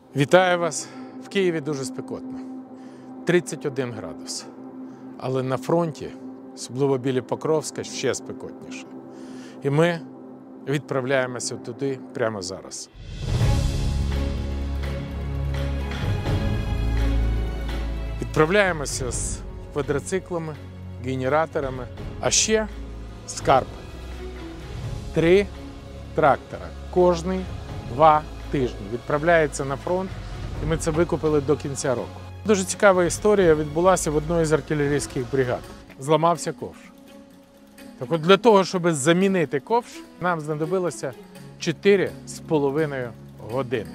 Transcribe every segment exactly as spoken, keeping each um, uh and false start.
Вітаю вас! В Києві дуже спекотно. тридцять один градус. Але на фронті, особливо біля Покровська, ще спекотніше. І ми відправляємося туди прямо зараз. Відправляємося з квадроциклами, генераторами, а ще скарб. Три трактора. Кожний два тижні відправляється на фронт, і ми це викупили до кінця року. Дуже цікава історія відбулася в одній з артилерійських бригад. Зламався ковш. Так от для того, щоб замінити ковш, нам знадобилося чотири з половиною години.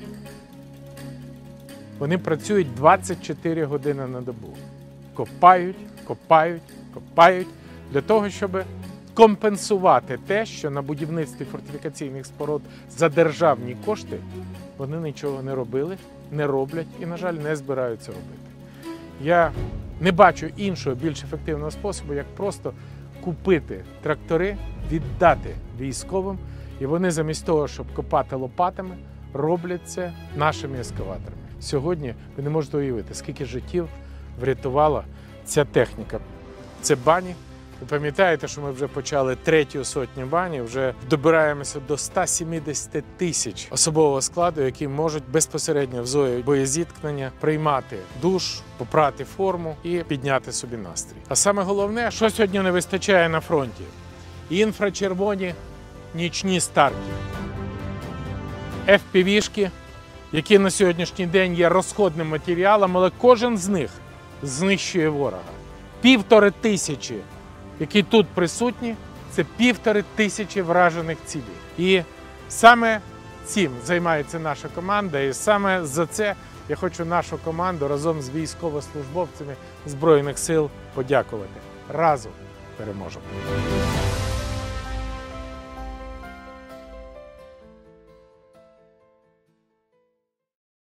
Вони працюють двадцять чотири години на добу. Копають, копають, копають для того, щоб компенсувати те, що на будівництві фортифікаційних споруд за державні кошти вони нічого не робили, не роблять і, на жаль, не збираються робити. Я не бачу іншого, більш ефективного способу, як просто купити трактори, віддати військовим, і вони замість того, щоб копати лопатами, роблять це нашими ескаваторами. Сьогодні ви не можете уявити, скільки життів врятувала ця техніка. Це бані. Ви пам'ятаєте, що ми вже почали третю сотню бані, вже добираємося до ста сімдесяти тисяч особового складу, які можуть безпосередньо в зоні боєзіткнення приймати душ, попрати форму і підняти собі настрій. А саме головне, що сьогодні не вистачає на фронті? Інфрачервоні нічні старки. еф пі ві-шки, які на сьогоднішній день є розходним матеріалом, але кожен з них знищує ворога. Півтори тисячі, які тут присутні, це півтори тисячі вражених цілей. І саме цим займається наша команда, і саме за це я хочу нашу команду разом з військовослужбовцями Збройних сил подякувати. Разом переможемо!